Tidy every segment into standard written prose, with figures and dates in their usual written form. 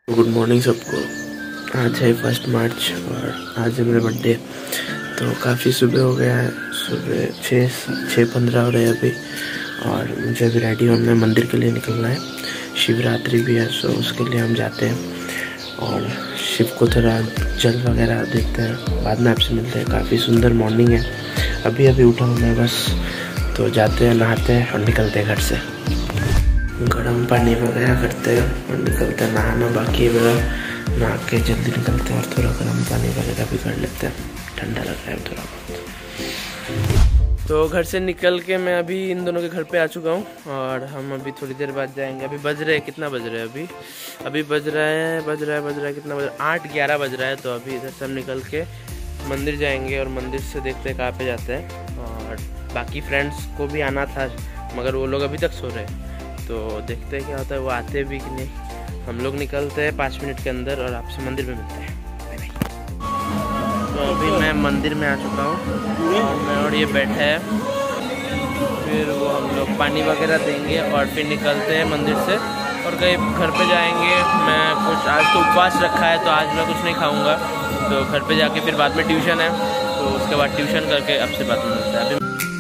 Good morning सबको। आज है 1 मार्च और आज है मेरा बर्थडे। तो काफ़ी सुबह हो गया है, सुबह 6:15 हो रहे हैं अभी। और मुझे अभी रेडी होना है, मंदिर के लिए निकलना है। शिवरात्रि भी है, सो उसके लिए हम जाते हैं और शिव को थोड़ा जल वगैरह देते हैं। बाद में आपसे मिलते हैं। काफ़ी सुंदर मॉर्निंग है, अभी अभी उठा हूँ मैं बस। तो जाते हैं, नहाते हैं और निकलते हैं घर से। गर्म पानी वगैरह करते हैं और निकलते हैं। नहाना बाकी है मेरा, नहा के जल्दी निकलते हैं और थोड़ा गर्म पानी वगैरह भी कर लेते हैं। ठंडा लग रहा है थोड़ा बहुत। तो घर से निकल के मैं अभी इन दोनों के घर पे आ चुका हूँ और हम अभी थोड़ी देर बाद जाएंगे। अभी बज रहे हैं, कितना बज रहे हैं अभी बज रहा है कितना बज रहा है, 8:11 बज रहा है। तो अभी इधर से हम निकल के मंदिर जाएंगे और मंदिर से देखते हैं कहाँ पे जाते हैं। और बाकी फ्रेंड्स को भी आना था मगर वो लोग अभी तक सो रहे हैं, तो देखते हैं क्या होता है, वो आते भी कि नहीं। हम लोग निकलते हैं 5 मिनट के अंदर और आपसे मंदिर में मिलते हैं। Bye bye. तो अभी मैं मंदिर में आ चुका हूँ और मैं और ये बैठे हैं। फिर वो हम लोग पानी वगैरह देंगे और फिर निकलते हैं मंदिर से और कहीं घर पे जाएंगे। मैं कुछ आज तो उपवास रखा है, तो आज मैं कुछ नहीं खाऊँगा। तो घर पे जाके फिर बाद में ट्यूशन है, तो उसके बाद ट्यूशन करके आपसे बात मिलता है। अभी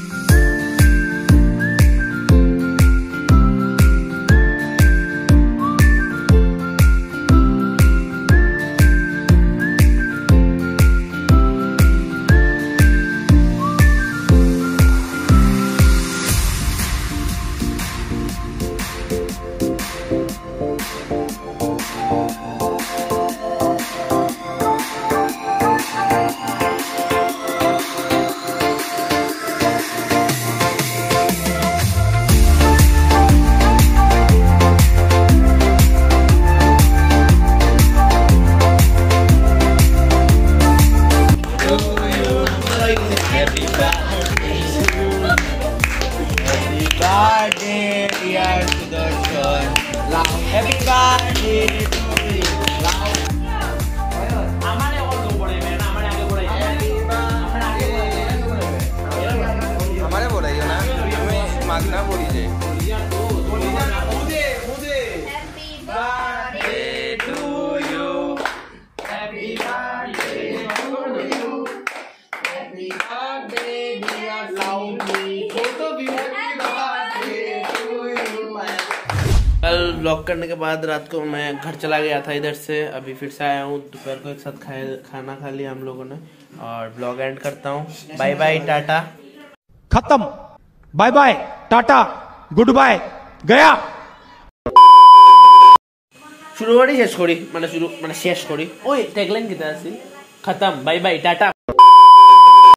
मांगना बोली जे कल ब्लॉग करने के बाद रात को मैं घर चला गया था इधर से। अभी फिर से आया हूँ, दोपहर को एक साथ खाना खा लिया हम लोगों ने और ब्लॉग एंड करता हूँ। बाय बाय, टाटा, खत्म। Bye bye, tata, goodbye, गया। शुरू करी शेष करी, মানে শেষ করি। ওই ট্যাগলাইন কিটা আছিল? खत्म, बाय बाय, टाटा।